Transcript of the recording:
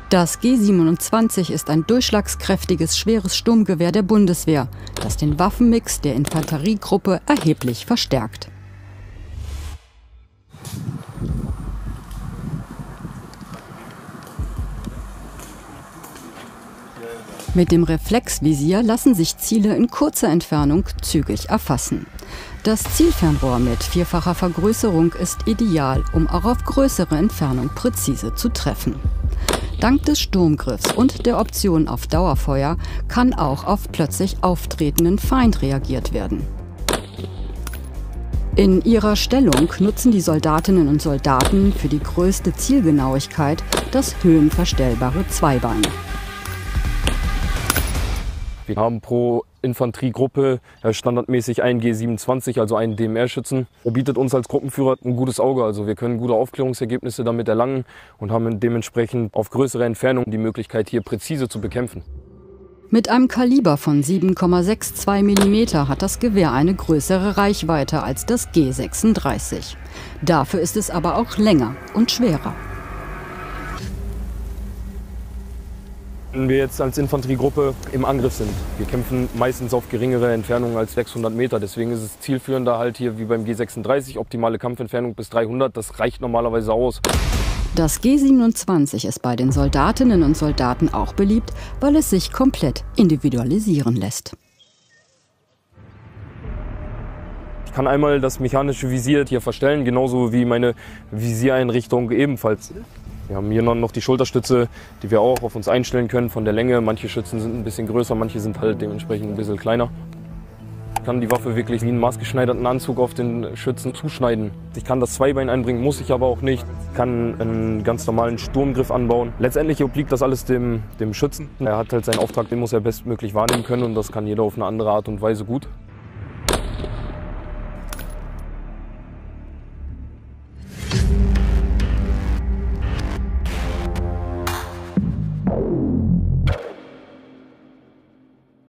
Das G27 ist ein durchschlagskräftiges, schweres Sturmgewehr der Bundeswehr, das den Waffenmix der Infanteriegruppe erheblich verstärkt. Mit dem Reflexvisier lassen sich Ziele in kurzer Entfernung zügig erfassen. Das Zielfernrohr mit vierfacher Vergrößerung ist ideal, um auch auf größere Entfernung präzise zu treffen. Dank des Sturmgriffs und der Option auf Dauerfeuer kann auch auf plötzlich auftretenden Feind reagiert werden. In ihrer Stellung nutzen die Soldatinnen und Soldaten für die größte Zielgenauigkeit das höhenverstellbare Zweibein. Wir haben pro Infanteriegruppe standardmäßig einen G27, also einen DMR-Schützen. Er bietet uns als Gruppenführer ein gutes Auge, also wir können gute Aufklärungsergebnisse damit erlangen und haben dementsprechend auf größere Entfernung die Möglichkeit, hier präzise zu bekämpfen. Mit einem Kaliber von 7,62 mm hat das Gewehr eine größere Reichweite als das G36. Dafür ist es aber auch länger und schwerer. Wenn wir jetzt als Infanteriegruppe im Angriff sind, wir kämpfen meistens auf geringere Entfernungen als 600 Meter. Deswegen ist es zielführender halt hier wie beim G36, optimale Kampfentfernung bis 300, das reicht normalerweise aus. Das G27 ist bei den Soldatinnen und Soldaten auch beliebt, weil es sich komplett individualisieren lässt. Ich kann einmal das mechanische Visier hier verstellen, genauso wie meine Visiereinrichtung ebenfalls. Wir haben hier noch die Schulterstütze, die wir auch auf uns einstellen können von der Länge. Manche Schützen sind ein bisschen größer, manche sind halt dementsprechend ein bisschen kleiner. Ich kann die Waffe wirklich wie einen maßgeschneiderten Anzug auf den Schützen zuschneiden. Ich kann das Zweibein einbringen, muss ich aber auch nicht. Ich kann einen ganz normalen Sturmgriff anbauen. Letztendlich obliegt das alles dem Schützen. Er hat halt seinen Auftrag, den muss er bestmöglich wahrnehmen können und das kann jeder auf eine andere Art und Weise gut.